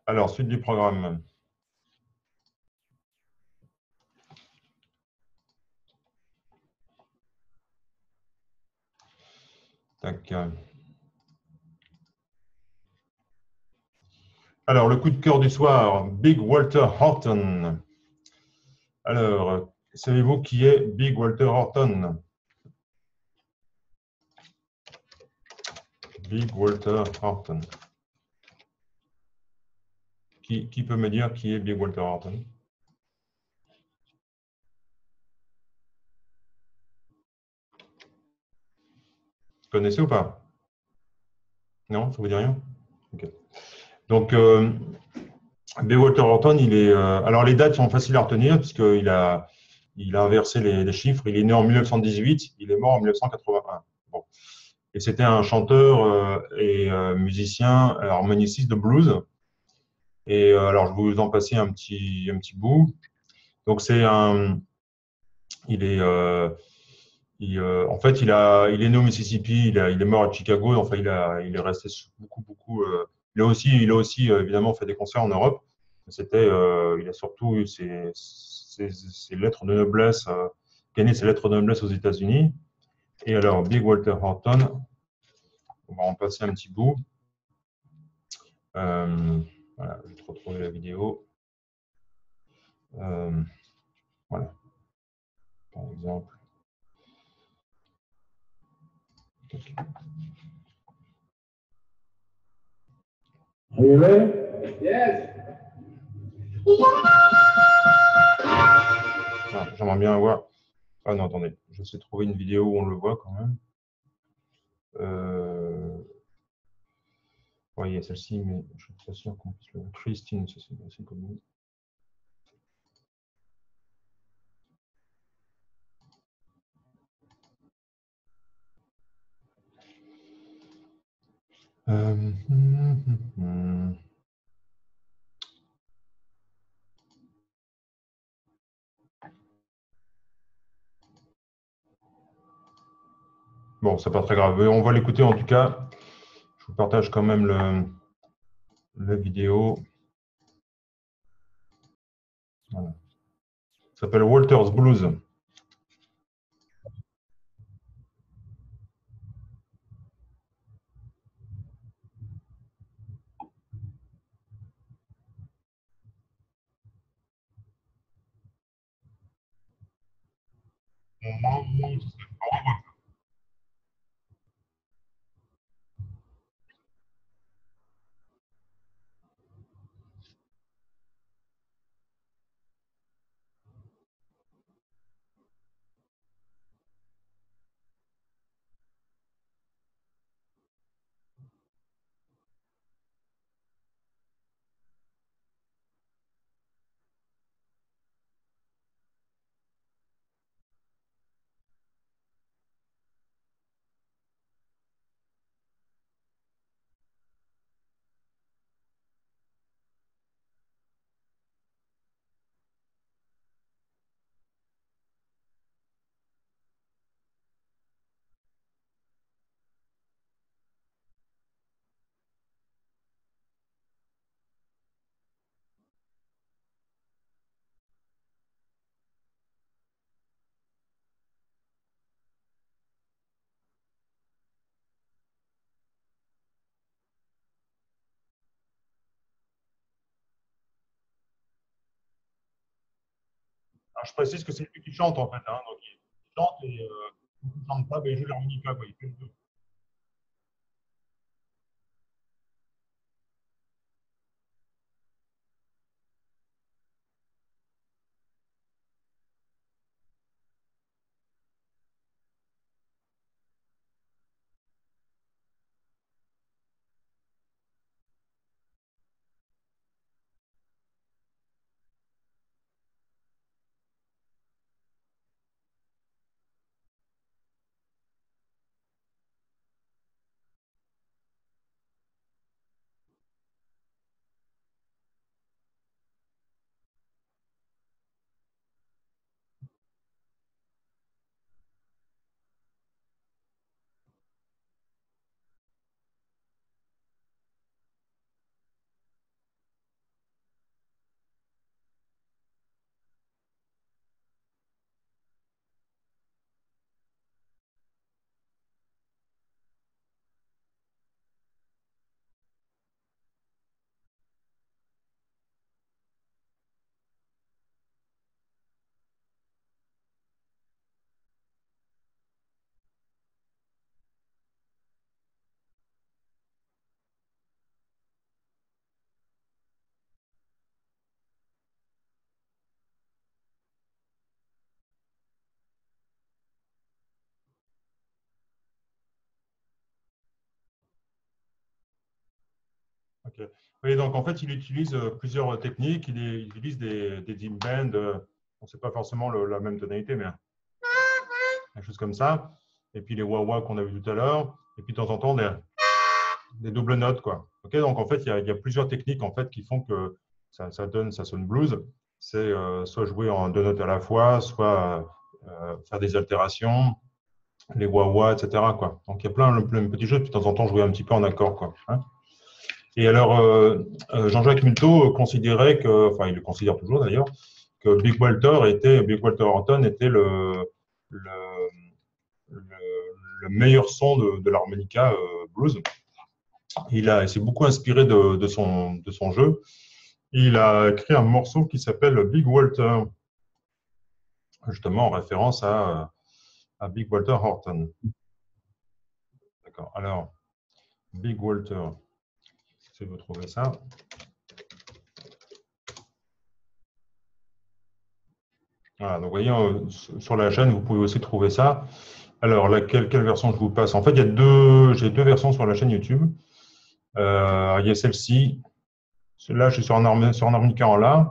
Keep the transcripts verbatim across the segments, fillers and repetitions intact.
Alors, suite du programme. Tac. Alors, le coup de cœur du soir, Big Walter Horton. Alors, savez-vous qui est Big Walter Horton? Big Walter Horton. Qui, qui peut me dire qui est Big Walter Horton? Vous connaissez ou pas? Non, ça vous dit rien? Ok. Donc, euh, Big Walter Horton, il est. Euh, alors, les dates sont faciles à retenir puisqu'il a, il a inversé les, les chiffres. Il est né en mille neuf cent dix-huit, il est mort en mille neuf cent quatre-vingt-un. Bon. Et c'était un chanteur euh, et euh, musicien euh, harmoniciste de blues. Et euh, alors, je vais vous en passer un petit, un petit bout. Donc, c'est un. Il est. Euh, il, euh, en fait, il, a, il est né au Mississippi, il, a, il est mort à Chicago. Enfin, il, a, il est resté beaucoup, beaucoup. Euh, il a aussi, il a aussi euh, évidemment fait des concerts en Europe. C'était, euh, il a surtout eu ses, ses, ses lettres de noblesse, euh, gagné ses lettres de noblesse aux États-Unis. Et alors, Big Walter Horton, on va en passer un petit bout. Euh, voilà, je vais te retrouver la vidéo. Euh, voilà, par exemple. Are you ready? Yes. Ah, j'aimerais bien avoir. Ah non, attendez, je sais trouver une vidéo où on le voit quand même. Euh... Oui, il y a celle-ci, mais je suis pas sûr qu'on puisse le voir. Christine, ça c'est assez connu. Euh... hum, hum, hum. Bon, c'est pas très grave. On va l'écouter en tout cas. Je vous partage quand même le, la vidéo. Voilà. Ça s'appelle Walter's Blues. Alors, je précise que c'est lui qui chante en fait. Hein, donc il chante et euh, il ne chante pas, mais il joue l'harmonica. Il fait le deux. Ok. Oui, donc en fait, il utilise euh, plusieurs techniques. Il, est- il utilise des, des dim bends. Euh, on ne sait pas forcément le- la même tonalité, mais quelque chose comme ça. Et puis les wah-wah qu'on a vu tout à l'heure. Et puis de temps en temps, des, des doubles notes, quoi. Ok, donc en fait, il y, a, il y a plusieurs techniques en fait qui font que ça, ça donne, ça sonne blues. C'est euh, soit jouer en deux notes à la fois, soit euh, faire des altérations, les wah-wah, et cetera, quoi. Donc il y a plein, plein de petits jeux. Puis de temps en temps, jouer un petit peu en accord, quoi. Hein. Et alors, euh, euh, Jean-Jacques Milteau considérait que, enfin, il le considère toujours d'ailleurs, que Big Walter était, Big Walter Horton était le, le, le, le meilleur son de, de l'harmonica euh, blues. Il a, il s'est beaucoup inspiré de, de, son, de son jeu. Il a écrit un morceau qui s'appelle Big Walter, justement en référence à, à Big Walter Horton. D'accord. Alors, Big Walter, si vous trouvez ça. Voilà, donc vous voyez, euh, sur la chaîne, vous pouvez aussi trouver ça. Alors, laquelle, quelle version je vous passe? En fait, il y a deux, j'ai deux versions sur la chaîne YouTube. Euh, il y a celle-ci. Celle-là, je suis sur un, sur un harmonica en La.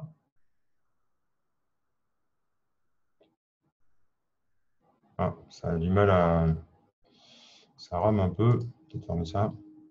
Ah, ça a du mal à. Ça rame un peu. Peut-être fermer ça.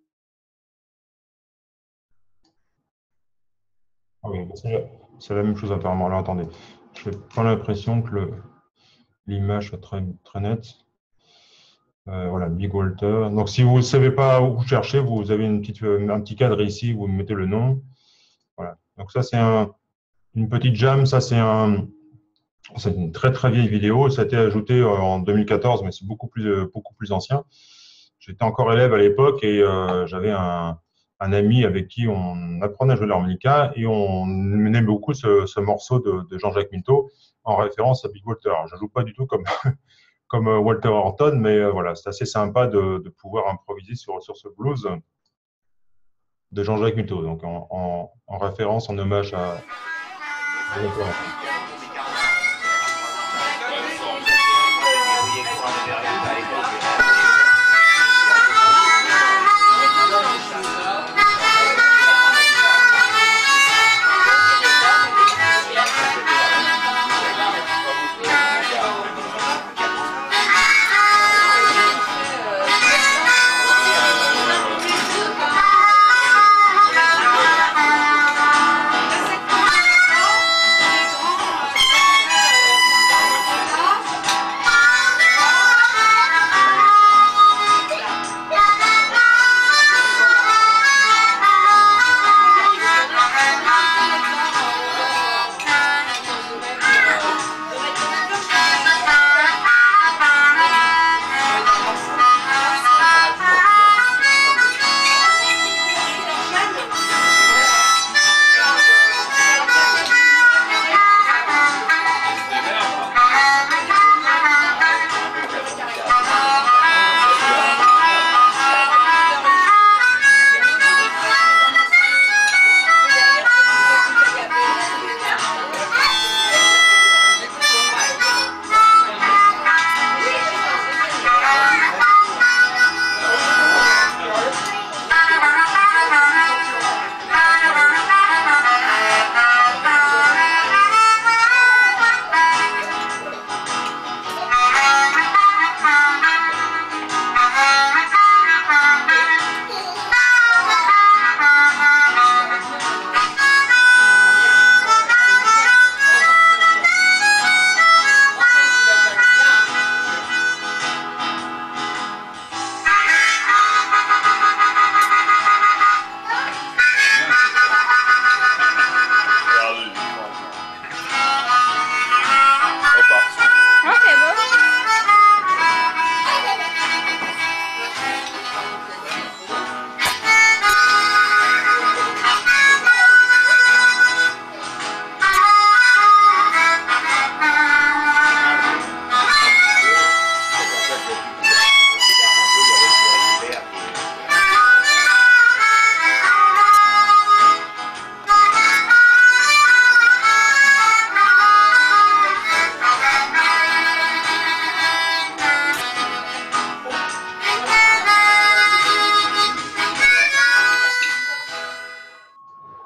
Ah oui, bah, c'est c'est la même chose apparemment. Alors, attendez. Je n'ai pas l'impression que l'image soit très, très nette. Euh, voilà, Big Walter. Donc, si vous ne savez pas où vous cherchez, vous avez une petite, un petit cadre ici, vous mettez le nom. Voilà. Donc, ça, c'est un, une petite jam. Ça, c'est un, c'est une très, très vieille vidéo. Ça a été ajouté euh, en deux mille quatorze, mais c'est beaucoup plus, euh, beaucoup plus ancien. J'étais encore élève à l'époque et euh, j'avais un, un ami avec qui on apprenait à jouer l'harmonica et on menait beaucoup ce, ce morceau de, de Jean-Jacques Milteau en référence à Big Walter. Je ne joue pas du tout comme, comme Walter Horton, mais euh, voilà, c'est assez sympa de, de pouvoir improviser sur, sur ce blues de Jean-Jacques Milteau, donc en, en, en référence, en hommage à, à Walter Horton.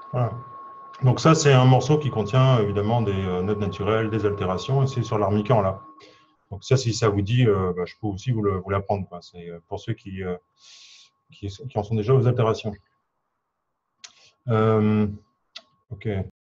Voilà. Donc ça, c'est un morceau qui contient évidemment des euh, notes naturelles, des altérations, et c'est sur l'armican là. Donc ça, si ça vous dit, euh, bah, je peux aussi vous l'apprendre. C'est pour ceux qui, euh, qui, qui en sont déjà aux altérations. Euh, ok.